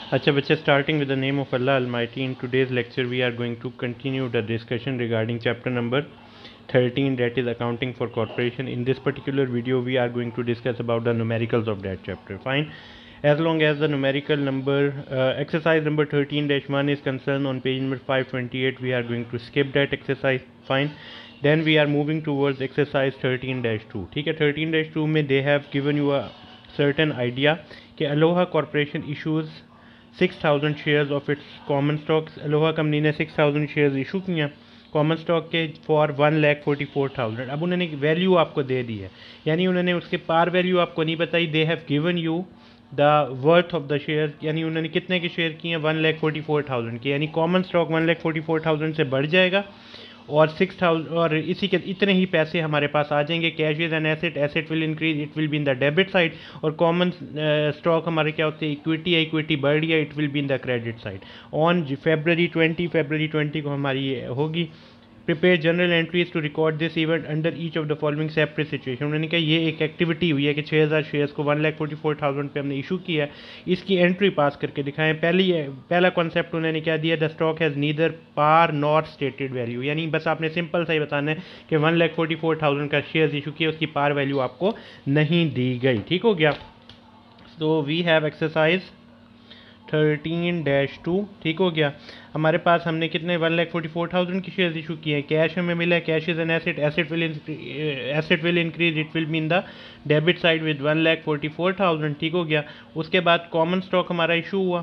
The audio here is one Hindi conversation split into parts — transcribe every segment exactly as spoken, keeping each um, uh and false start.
अच्छा बच्चे, starting with the name of Allah Almighty, in today's lecture we are going to continue the discussion regarding chapter number thirteen, that is accounting for corporation. In this particular video we are going to discuss about the numericals of that chapter. Fine. As long as the numerical number uh, exercise number thirteen dash one is concerned on page number five twenty-eight, we are going to skip that exercise. Fine. Then we are moving towards exercise thirteen dash two. ठीक है, thirteen dash two में they have given you a certain idea कि Aloha Corporation issues six thousand shares of its common stocks. Aloha company ने सिक्स थाउजेंड शेयर्स इशू किए कॉमन स्टॉक के for one lakh forty four thousand. अब उन्होंने वैल्यू आपको दे दी है, यानी उन्होंने उसके पार वैल्यू आपको नहीं बताई। They have given you the worth of the share, यानी उन्होंने कितने के शेयर किए हैं, one lakh forty four thousand के, यानी common stock one lakh forty four thousand से बढ़ जाएगा और सिक्स थाउजेंड और इसी के इतने ही पैसे हमारे पास आ जाएंगे। Cash is an asset, asset will increase, it will be in the debit side. और कॉमन स्टॉक हमारे क्या होते हैं, इक्विटी है, इक्विटी बढ़ रही है, it will be in the credit side. On February twenty फरवरी ट्वेंटी को हमारी ये होगी prepare general entries to record this event under each of the following separate situation. उन्होंने कहा ये एक एक्टिविटी हुई है कि छः हज़ार शेयर्स को one lakh forty four thousand पे हमने इशू किया है, इसकी एंट्री पास करके दिखाएं। पहली पहला कॉन्सेप्ट उन्होंने क्या दिया, the stock has neither par not stated value, यानी बस आपने सिंपल सा ही बताना है कि one lakh forty four thousand का शेयर्स इशू किया, उसकी पार वैल्यू आपको नहीं दी गई। ठीक हो गया। So we have exercise thirteen dash two. ठीक हो गया। हमारे पास हमने कितने one lakh forty four thousand की शेयर्स इशू किए हैं। कैश हमें मिला है, cash is an asset, asset will asset will increase, it will be in the debit side with one lakh forty four thousand. ठीक हो गया। उसके बाद कॉमन स्टॉक हमारा इशू हुआ।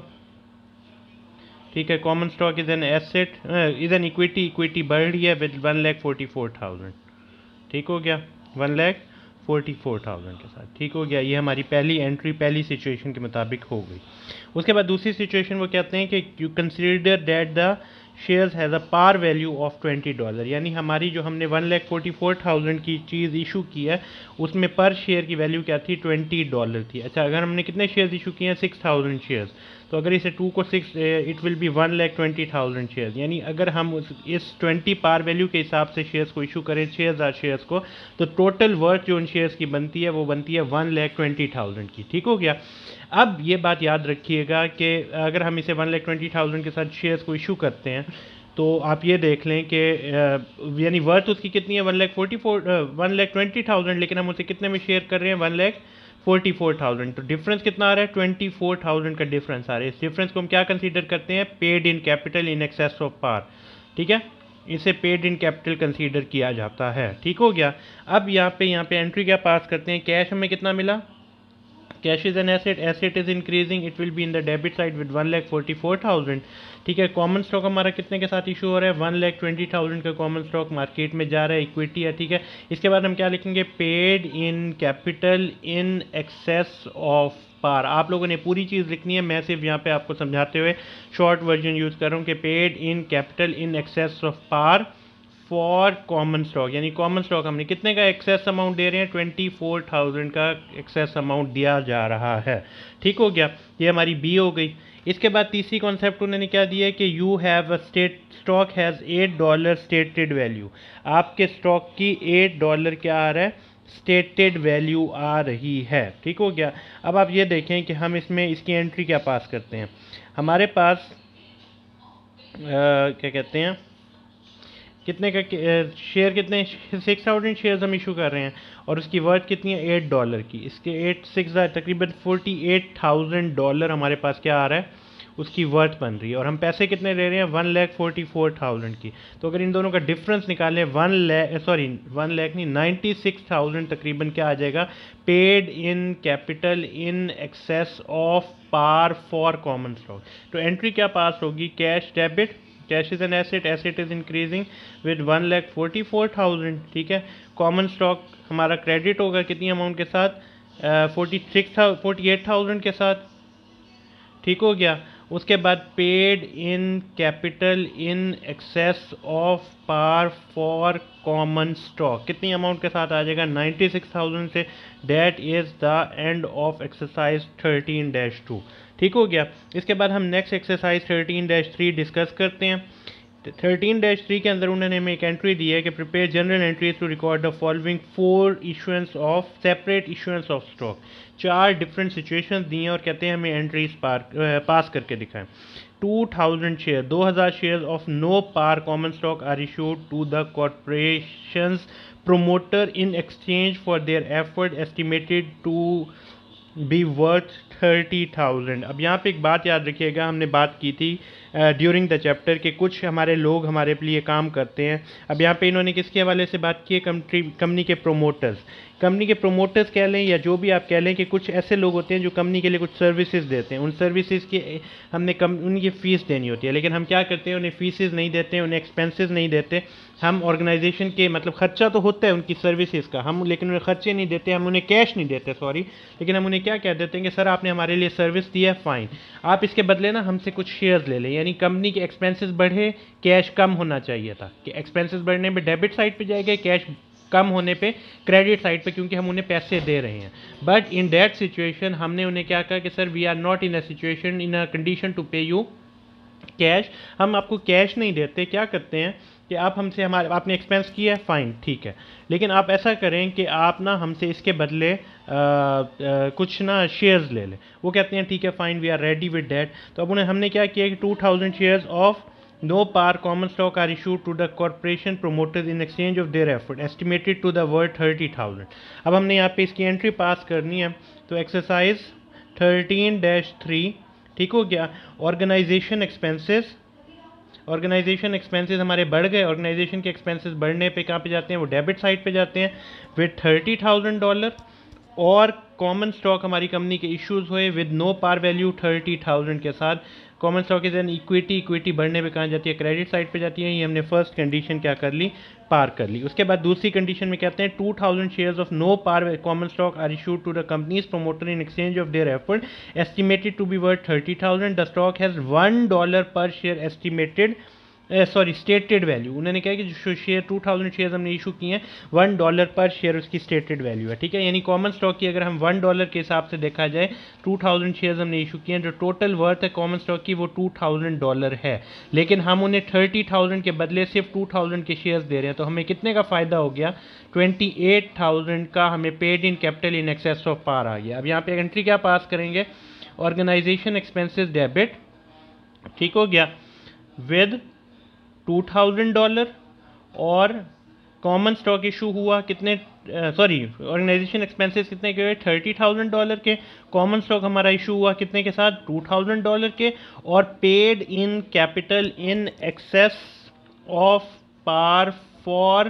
ठीक है, common stock is an asset is an equity, equity बढ़ रही है with one lakh forty four thousand. ठीक हो गया, one lakh forty four thousand के साथ। ठीक हो गया, ये हमारी पहली एंट्री पहली सिचुएशन के मुताबिक हो गई। उसके बाद दूसरी सिचुएशन वो कहते हैं कि you consider that the shares has a par value of twenty dollar, यानी हमारी जो हमने one lakh forty four thousand की चीज़ इशू की है उसमें पर शेयर की वैल्यू क्या थी, ट्वेंटी डॉलर थी। अच्छा, अगर हमने कितने शेयर्स इशू किए हैं, सिक्स थाउजेंड शेयर्स, तो अगर इसे टू को six it will be one lakh twenty thousand shares, यानी अगर हम उस इस ट्वेंटी पार वैल्यू के हिसाब से शेयर्स को इशू करें छः हज़ार शेयर्स को, तो टोटल वर्थ जो उन शेयर्स की बनती है वो बनती है वन लाख ट्वेंटी थाउजेंड की। ठीक हो गया। अब ये बात याद रखिएगा कि अगर हम इसे वन लाख ट्वेंटी थाउजेंड के साथ शेयर्स को इशू करते हैं तो आप ये देख लें कि यानी वर्थ उसकी कितनी है, one lakh forty four one lakh twenty thousand, लेकिन हम उसे कितने में शेयर कर रहे हैं, one lakh forty four thousand. तो डिफरेंस कितना आ रहा है, ट्वेंटी फोर थाउजेंड का डिफरेंस आ रहा है। इस डिफरेंस को हम क्या कंसीडर करते हैं, paid in capital in excess of par. ठीक है, इसे पेड इन कैपिटल कंसीडर किया जाता है। ठीक हो गया। अब यहाँ पे यहाँ पे एंट्री क्या पास करते हैं, कैश हमें कितना मिला, cash is an asset, asset is increasing, it will be in the debit side with one lakh forty four thousand. ठीक है, कॉमन स्टॉक हमारा कितने के साथ इशू हो रहा है, वन लाख ट्वेंटी थाउजेंड का कॉमन स्टॉक मार्केट में जा रहा है, इक्विटी है। ठीक है, इसके बाद हम क्या लिखेंगे, paid in capital in excess of par. आप लोगों ने पूरी चीज़ लिखनी है, मैं सिर्फ यहाँ पे आपको समझाते हुए शॉर्ट वर्जन यूज़ कर रहा हूँ कि paid in capital in excess of par for common stock, यानी कॉमन स्टॉक हमने कितने का एक्सेस अमाउंट दे रहे हैं, ट्वेंटी फोर थाउजेंड का एक्सेस अमाउंट दिया जा रहा है। ठीक हो गया, ये हमारी बी हो गई। इसके बाद तीसरी कॉन्सेप्ट उन्होंने क्या दिया है कि you have a state stock has eight dollar stated value, आपके स्टॉक की एट डॉलर क्या आ रहा है, स्टेटेड वैल्यू आ रही है। ठीक हो गया। अब आप ये देखें कि हम इसमें इसकी एंट्री क्या पास करते हैं। हमारे पास आ, क्या कहते हैं, कितने का शेयर, कितने सिक्स थाउजेंड शेयर्स हम इशू कर रहे हैं और उसकी वर्थ कितनी है, एट डॉलर की। इसके एट सिक्स तकरीबन फोर्टी एट थाउजेंड डॉलर हमारे पास क्या आ रहा है, उसकी वर्थ बन रही है, और हम पैसे कितने ले रहे हैं, one lakh forty four thousand की। तो अगर इन दोनों का डिफरेंस निकालें, one lakh sorry one lakh नहीं नाइन्टी सिक्स थाउजेंड तकरीबन क्या आ जाएगा, paid in capital in excess of par for common stock. तो एंट्री क्या पास होगी, cash debit, cash is an asset, asset is increasing with one lakh forty four thousand. ठीक है, कॉमन स्टॉक हमारा क्रेडिट होगा कितनी अमाउंट के साथ, forty six forty eight thousand के साथ। ठीक हो गया। उसके बाद paid in capital in excess of par for common stock कितनी अमाउंट के साथ आ जाएगा, नाइन्टी सिक्स थाउजेंड से। That is the end of exercise thirteen dash two. ठीक हो गया। इसके बाद हम next exercise thirteen dash three discuss करते हैं। थर्टीन डैश थ्री के अंदर उन्होंने हमें एक एंट्री दी है कि prepare general entries to record the following four issuances of separate issuances of stock. चार डिफरेंट सिचुएशंस दी हैं और कहते हैं हमें एंट्रीज पार पास करके दिखाएं। टू थाउजेंड शेयर दो हज़ार share of no par common stock are issued to the corporations promoter in exchange for their effort estimated to be worth thirty thousand. अब यहाँ पे एक बात याद रखिएगा, हमने बात की थी ड्यूरिंग द चैप्टर के कुछ हमारे लोग हमारे लिए काम करते हैं। अब यहाँ पे इन्होंने किसके हवाले से बात की है? कंट्री कंपनी के प्रोमोटर्स कंपनी के प्रोमोटर्स कह लें या जो भी आप कह लें कि कुछ ऐसे लोग होते हैं जो कंपनी के लिए कुछ सर्विसेज देते हैं। उन सर्विसेज की हमने कम उनकी फ़ीस देनी होती है, लेकिन हम क्या करते हैं, उन्हें फीसेस नहीं देते, उन्हें एक्सपेंसेस नहीं देते। हम ऑर्गेनाइजेशन के मतलब खर्चा तो होता है उनकी सर्विसेज का, हम लेकिन उन्हें खर्चे नहीं देते, हम उन्हें कैश नहीं देते सॉरी, लेकिन हम उन्हें क्या कह देते हैं कि सर आपने हमारे लिए सर्विस दी है, फ़ाइन, आप इसके बदले ना हमसे कुछ शेयर्स ले लें। यानी कंपनी के एक्सपेंसेस बढ़े, कैश कम होना चाहिए था कि एक्सपेंसेस बढ़ने पे डेबिट साइड पे जाएगा, कैश कम होने पे क्रेडिट साइड पे, क्योंकि हम उन्हें पैसे दे रहे हैं। बट इन दैट सिचुएशन हमने उन्हें क्या कहा कि sir we are not in a situation in a condition to pay you cash, हम आपको कैश नहीं देते। क्या करते हैं कि आप हमसे हमारे आपने एक्सपेंस किया है, फ़ाइन ठीक है, लेकिन आप ऐसा करें कि आप ना हमसे इसके बदले आ, आ, कुछ ना शेयर्स ले लें। वो कहते हैं ठीक है fine, we are ready with that. तो अब उन्हें हमने क्या किया कि two thousand shares of no par common stock are issued to the corporation promoters in exchange of their effort estimated to the worth thirty thousand. अब हमने यहाँ पे इसकी एंट्री पास करनी है। तो एक्सरसाइज थर्टीन डैश थ्री ठीक हो गया। ऑर्गेनाइजेशन एक्सपेंसेस ऑर्गेनाइजेशन एक्सपेंसेस हमारे बढ़ गए। ऑर्गेनाइजेशन के एक्सपेंसेस बढ़ने पे कहाँ पे जाते हैं? वो डेबिट साइड पे जाते हैं विद थर्टी थाउजेंड डॉलर। और कॉमन स्टॉक हमारी कंपनी के इश्यूज हुए with no par value thirty thousand के साथ। Common stock is an equity, equity बढ़ने पे कहाँ जाती है? क्रेडिट साइड पे जाती है। ये हमने फर्स्ट कंडीशन क्या कर ली? पार कर ली। उसके बाद दूसरी कंडीशन में कहते हैं two thousand shares of no par common stock are issued to the companies promoter in exchange of their effort estimated to be worth thirty thousand. The stock has one dollar per share estimated sorry stated value. उन्होंने कहा कि जो शेयर टू थाउजेंड शेयर हमने इशू किए हैं वन डॉलर पर शेयर उसकी स्टेटेड वैल्यू है, ठीक है। यानी कॉमन स्टॉक की अगर हम वन डॉलर के हिसाब से देखा जाए, टू थाउजेंड शेयर हमने इशू किए हैं, जो टोटल वर्थ है कॉमन स्टॉक की वो टू थाउजेंड डॉलर है, लेकिन हम उन्हें थर्टी थाउजेंड के बदले सिर्फ टू थाउजेंड के शेयर्स दे रहे हैं। तो हमें कितने का फ़ायदा हो गया? ट्वेंटी एट थाउजेंड का हमें paid in capital in excess of par आ गया। अब यहाँ पे एंट्री क्या पास करेंगे? ऑर्गेनाइजेशन एक्सपेंसेस डेबिट, ठीक हो गया, विद टू थाउजेंड डॉलर। और कॉमन स्टॉक इशू हुआ कितने, सॉरी ऑर्गेनाइजेशन एक्सपेंसेस कितने के हुए? थर्टी थाउजेंड डॉलर के। कॉमन स्टॉक हमारा इशू हुआ कितने के साथ? टू थाउजेंड डॉलर के। और paid in capital in excess of par for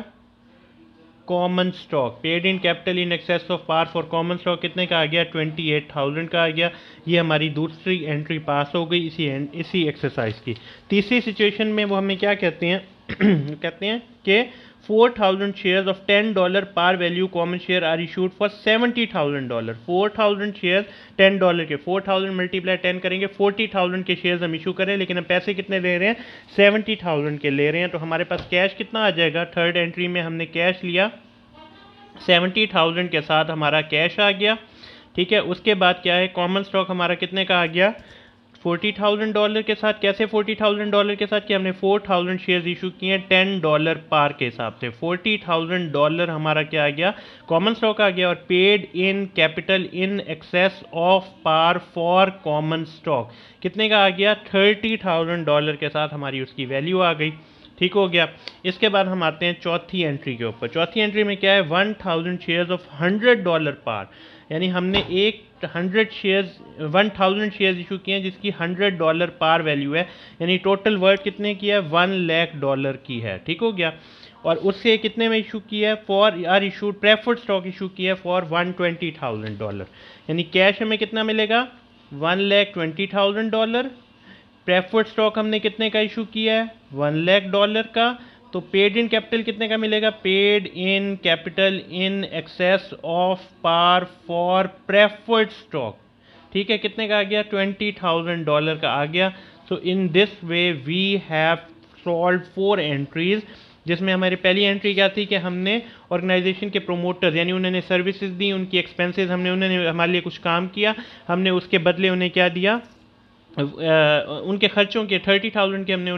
common stock, paid in capital in excess of par for common stock कितने का आ गया? ट्वेंटी एट थाउजेंड का आ गया। ये हमारी दूसरी एंट्री पास हो गई इसी इसी एक्सरसाइज की। तीसरी सिचुएशन में वो हमें क्या कहते हैं? कहते हैं कि four thousand shares of ten dollar par value common share are issued for seventy thousand dollar. Four thousand share ten dollar के, फोर थाउजेंड मल्टीप्लाई टेन करेंगे, फोर्टी थाउजेंड के शेयर्स हम इशू करें, लेकिन हम पैसे कितने ले रहे हैं? सेवेंटी थाउजेंड के ले रहे हैं। तो हमारे पास कैश कितना आ जाएगा? थर्ड एंट्री में हमने कैश लिया, सेवेंटी थाउजेंड के साथ हमारा कैश आ गया, ठीक है। उसके बाद क्या है? कॉमन स्टॉक हमारा कितने का आ गया? फोर्टी थाउजेंड डॉलर के साथ। कैसे फोर्टी थाउजेंड डॉलर के साथ? कि हमने फोर थाउजेंड शेयर्स इशू किए हैं टेन डॉलर पार के हिसाब से। फोर्टी थाउजेंड डॉलर हमारा क्या आ गया? कॉमन स्टॉक आ गया। और paid in capital in excess of par for common stock कितने का आ गया? थर्टी थाउजेंड डॉलर के साथ हमारी उसकी वैल्यू आ गई, ठीक हो गया। इसके बाद हम आते हैं चौथी एंट्री के ऊपर। चौथी एंट्री में क्या है? One thousand shares of hundred dollar par, यानी हमने एक hundred shares one thousand shares issue किए हैं जिसकी हंड्रेड डॉलर पार वैल्यू है, यानी टोटल वर्थ कितने की है? वन लाख डॉलर की है, ठीक हो गया। और उससे कितने में इशू किया है? For are issued preferred stock issue किया है for one twenty thousand dollar, यानी कैश हमें कितना मिलेगा? One lakh twenty thousand dollar. Preferred stock हमने कितने का इशू किया है? वन लाख डॉलर का। तो पेड इन कैपिटल कितने का मिलेगा? Paid in capital in excess of par for preferred stock, ठीक है, कितने का आ गया? ट्वेंटी थाउजेंड डॉलर का आ गया। So in this way we have solve four entries, जिसमें हमारी पहली एंट्री क्या थी कि हमने ऑर्गेनाइजेशन के प्रोमोटर्स यानी उन्होंने सर्विसेज दी, उनकी एक्सपेंसेस हमने उन्होंने हमारे लिए कुछ काम किया, हमने उसके बदले उन्हें क्या दिया? Uh, उनके खर्चों के थर्टी थाउजेंड के हमने उन्हें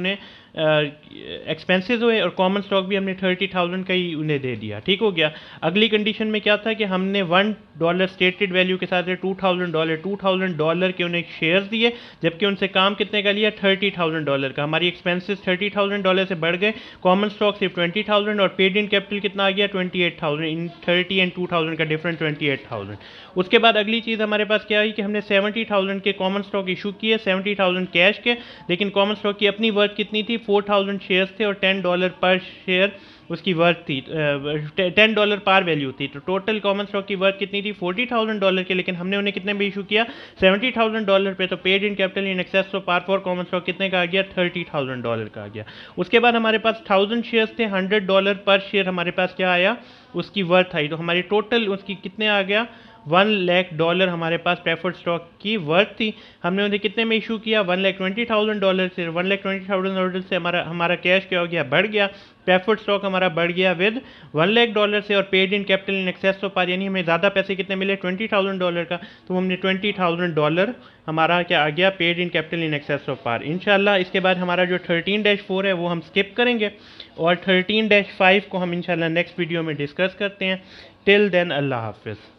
एक्सपेंसेस हुए और कॉमन स्टॉक भी हमने थर्टी थाउजेंड का ही उन्हें दे दिया, ठीक हो गया। अगली कंडीशन में क्या था कि हमने वन डॉलर स्टेटेड वैल्यू के साथ two thousand dollar two thousand dollar के उन्हें शेयर्स दिए, जबकि उनसे काम कितने का लिया, थर्टी थाउजेंड डॉलर का। हमारी एक्सपेंसेस थर्टी थाउजेंड डॉलर से बढ़ गए, कॉमन स्टॉक सिर्फ ट्वेंटी थाउजेंड और पेड इन कैपिटल कितना आ गया, ट्वेंटी एट थाउजेंड। इन थर्टी एंड टू थाउजेंड का डिफरेंस ट्वेंटी एट थाउजेंड। उसके बाद अगली चीज़ हमारे पास क्या है कि हमने सेवेंटी थाउजेंड के कॉमन स्टॉक इशू किए, सेवेंटी थाउजेंड कैश के, लेकिन कॉमन स्टॉक की अपनी वर्थ कितनी थी, फोर थाउजेंड शेयर्स थे और टेन डॉलर पर शेयर उसकी वर्थ थी, टेन डॉलर पर वैल्यू थी। तो टोटल कॉमन स्टॉक की वर्थ कितनी थी, फोर्टी थाउजेंड डॉलर के, लेकिन हमने उन्हें कितने में इशू किया, सेवेंटी थाउजेंड डॉलर पे। तो paid in capital in excess of par for common stock कितने का आ गया, थर्टी थाउजेंड डॉलर का आ गया। उसके बाद हमारे पास थाउजेंड शेयर्स थे, हंड्रेड डॉलर पर शेयर हमारे पास क्या आया, उसकी वर्थ आई। तो हमारी टोटल उसकी कितने आ गया, वन लाख डॉलर हमारे पास प्रेफर्ड स्टॉक की वर्थ थी। हमने उन्हें कितने में इशू किया, one lakh twenty thousand dollar से। One lakh twenty thousand dollar से हमारा हमारा कैश क्या हो गया, बढ़ गया। प्रेफर्ड स्टॉक हमारा बढ़ गया विद वन लाख डॉलर से, और paid in capital in excess of par, यानी हमें ज़्यादा पैसे कितने मिले, ट्वेंटी थाउजेंड डॉलर का। तो हमने ट्वेंटी थाउजेंड डॉलर हमारा क्या आ गया, paid in capital in excess of par. इंशाल्लाह इसके बाद हमारा जो थर्टीन डैश फोर है वो हम स्किप करेंगे, और थर्टीन डैश फाइव को हम इंशाल्लाह नेक्स्ट वीडियो में डिस्कस करते हैं। टिल देन अल्लाह हाफिज़।